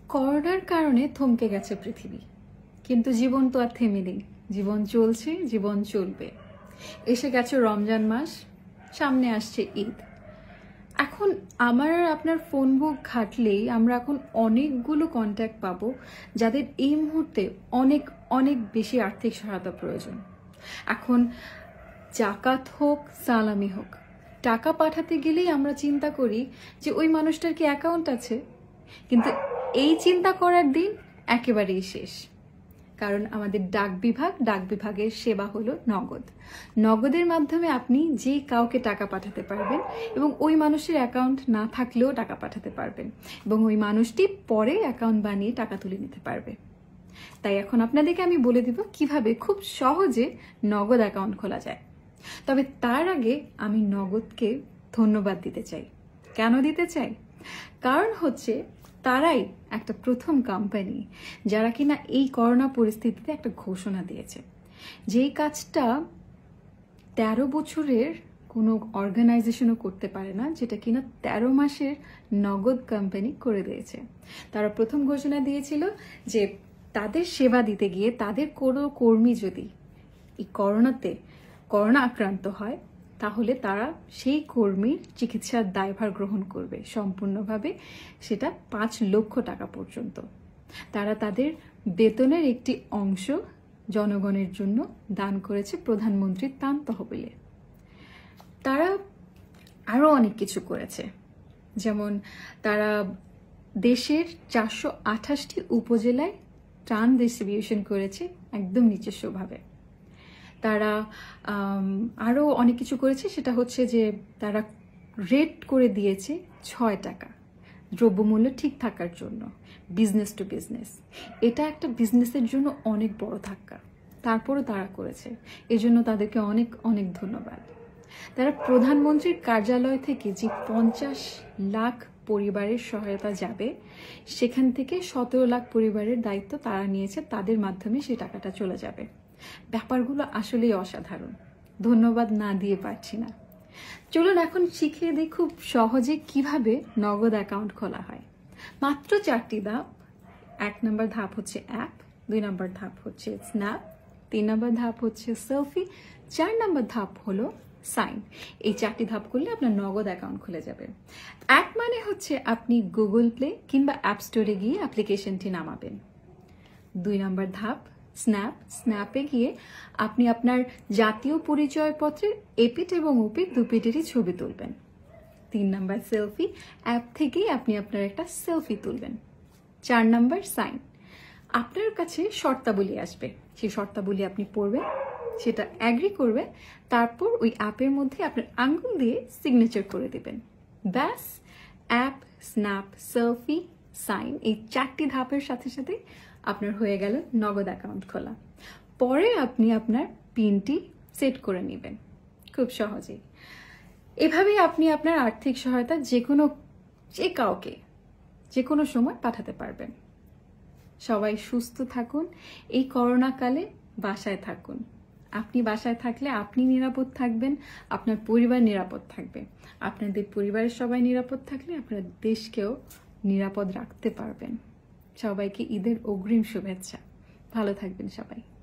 করোনার কারণে থমকে গেছে পৃথিবী, কিন্তু জীবন তো আর থেমে নেই। জীবন চলছে, জীবন চলবে। এসে গেছে রমজান মাস, সামনে আসছে ঈদ। এখন আমার আর আপনার ফোন বুক ঘাটলেই আমরা এখন অনেকগুলো কন্ট্যাক্ট পাবো যাদের এই মুহূর্তে অনেক অনেক বেশি আর্থিক সহায়তা প্রয়োজন। এখন জাকাত হোক, সালামি হোক, টাকা পাঠাতে গেলেই আমরা চিন্তা করি যে ওই মানুষটার কি অ্যাকাউন্ট আছে, কিন্তু এই চিন্তা করার দিন একেবারেই শেষ। কারণ আমাদের ডাক বিভাগের সেবা হলো নগদ। নগদের মাধ্যমে আপনি যে কাউকে টাকা পাঠাতে পারবেন এবং ওই মানুষের অ্যাকাউন্ট না থাকলেও টাকা পাঠাতে পারবেন এবং ওই মানুষটি পরে অ্যাকাউন্ট বানিয়ে টাকা তুলে নিতে পারবে। তাই এখন আপনাদেরকে আমি বলে দিব কিভাবে খুব সহজে নগদ অ্যাকাউন্ট খোলা যায়। তবে তার আগে আমি নগদকে ধন্যবাদ দিতে চাই। কেন দিতে চাই? কারণ হচ্ছে তারাই একটা প্রথম কোম্পানি যারা কিনা এই করোনা পরিস্থিতিতে একটা ঘোষণা দিয়েছে, যেই কাজটা 13 বছরের কোনো অর্গানাইজেশনও করতে পারে না, যেটা কিনা 13 মাসের নগদ কোম্পানি করে দিয়েছে। তারা প্রথম ঘোষণা দিয়েছিল যে তাদের সেবা দিতে গিয়ে তাদের কোনো কর্মী যদি এই করোনা আক্রান্ত হয়, তাহলে তারা সেই কর্মীর চিকিৎসার দায়ভার গ্রহণ করবে সম্পূর্ণভাবে, সেটা 5 লক্ষ টাকা পর্যন্ত। তারা তাদের বেতনের একটি অংশ জনগণের জন্য দান করেছে প্রধানমন্ত্রীর ত্রাণ তহবিলে। তারা আরো অনেক কিছু করেছে, যেমন তারা দেশের 428টি উপজেলায় ত্রাণ ডিস্ট্রিবিউশন করেছে একদম নিজস্বভাবে। তারা আরো অনেক কিছু করেছে, সেটা হচ্ছে যে তারা রেট করে দিয়েছে 6 টাকা দ্রব্যমূল্য ঠিক থাকার জন্য, বিজনেস টু বিজনেস। এটা একটা বিজনেসের জন্য অনেক বড় ধাক্কা, তারপরও তারা করেছে। এজন্য তাদেরকে অনেক অনেক ধন্যবাদ। তারা প্রধানমন্ত্রীর কার্যালয় থেকে যে 50 লাখ পরিবারের সহায়তা যাবে, সেখান থেকে 17 লাখ পরিবারের দায়িত্ব তারা নিয়েছে, তাদের মাধ্যমে সেই টাকাটা চলে যাবে। ব্যাপারগুলো আসলেই অসাধারণ, ধন্যবাদ না দিয়ে পারছি না। চলুন এখন শিখিয়ে দিই খুব সহজে কিভাবে নগদ অ্যাকাউন্ট খোলা হয়। মাত্র 4টি ধাপ। 1 নম্বর ধাপ হচ্ছে অ্যাপ, 2 নম্বর ধাপ হচ্ছে স্ন্যাপ, 3 নম্বর ধাপ হচ্ছে সেলফি, 4 নম্বর ধাপ হলো সাইন। এই 4টি ধাপ করলে আপনার নগদ অ্যাকাউন্ট খুলে যাবে। অ্যাপ মানে হচ্ছে আপনি গুগল প্লে কিংবা অ্যাপ স্টোরে গিয়ে অ্যাপ্লিকেশনটি নামাবেন। 2 নম্বর ধাপ স্ন্যাপ। স্ন্যাপে গিয়ে আপনি আপনার জাতীয় পরিচয়পত্রের এপিঠ এবং ওপিঠ দুপিঠেরই ছবি তুলবেন। 3 নম্বর সেলফি। অ্যাপ থেকেই আপনি আপনার একটা সেলফি তুলবেন। 4 নম্বর সাইন। আপনার কাছে শর্তাবলী আসবে, সেই শর্তাবলী আপনি পড়বেন, সেটা অ্যাগ্রি করবে, তারপর ওই অ্যাপের মধ্যে আপনার আঙ্গুল দিয়ে সিগনেচার করে দিবেন। ব্যাস, অ্যাপ, স্ন্যাপ, সেলফি, সাইন, এই 4টি ধাপের সাথে সাথে আপনার হয়ে গেল নগদ অ্যাকাউন্ট খোলা। পরে আপনি আপনার পিনটি সেট করে নেবেন খুব সহজেই। এভাবেই আপনি আপনার আর্থিক সহায়তা যে কাউকে যে কোনো সময় পাঠাতে পারবেন। সবাই সুস্থ থাকুন, এই করোনা কালে বাসায় থাকুন। আপনি বাসায় থাকলে আপনি নিরাপদ থাকবেন, আপনার পরিবার নিরাপদ থাকবে। আপনাদের পরিবারের সবাই নিরাপদ থাকলে আপনার দেশকেও নিরাপদ রাখতে পারবেন। সবাইকে ঈদের অগ্রিম শুভেচ্ছা। ভালো থাকবেন সবাই।